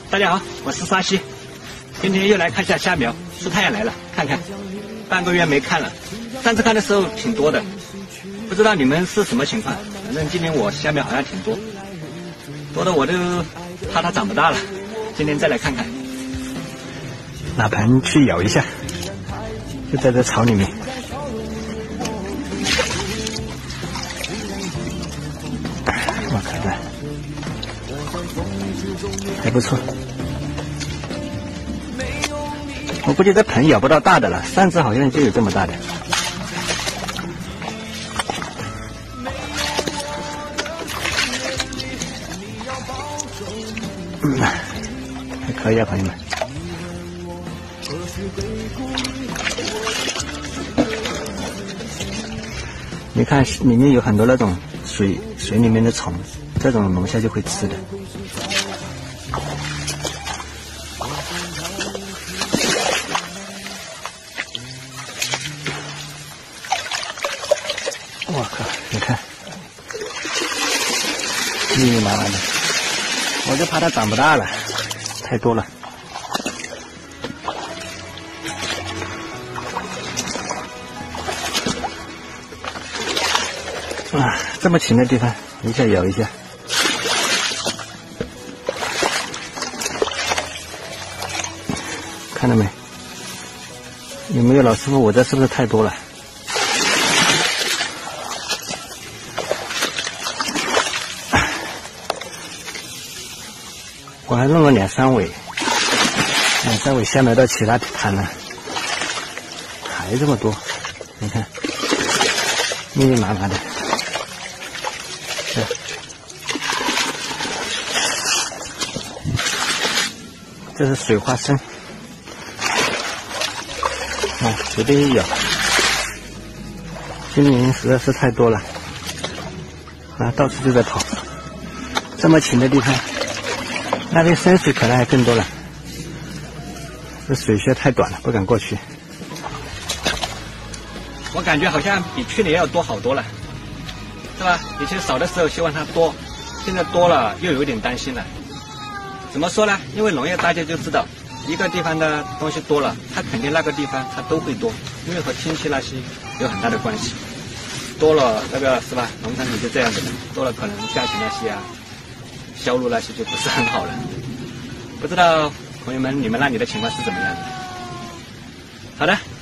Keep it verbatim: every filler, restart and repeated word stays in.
大家好，我是沙西，今天又来看一下虾苗。出太阳来了，看看，半个月没看了，上次看的时候挺多的，不知道你们是什么情况。反正今年我虾苗好像挺多，多的我都怕它长不大了。今天再来看看，拿盆去舀一下，就在这草里面。哇，看看，还不错。我估计这盆舀不到大的了，上次好像就有这么大的。嗯，还可以啊，朋友们。你看里面有很多那种水水里面的虫，这种龙虾就会吃的。我靠，你看，密密麻麻的，我就怕它长不大了，太多了。啊，这么勤的地方，一下舀一下。看到没？有没有老师傅？我这是不是太多了？我还弄了两三尾，两三尾虾苗到其他摊了，还这么多，你看，密密麻麻的。这，这是水花生，啊，随便一舀。今年实在是太多了，啊，到处都在跑，这么勤的地方。那边深水可能还更多了，这水穴太短了，不敢过去。我感觉好像比去年要多好多了，是吧？以前少的时候希望它多，现在多了又有点担心了。怎么说呢？因为农业大家就知道，一个地方的东西多了，它肯定那个地方它都会多，因为和天气那些有很大的关系。多了那个是吧？农产品就这样子的，多了可能价钱那些啊。销路那些就不是很好了，不知道朋友们你们那里的情况是怎么样的？好的。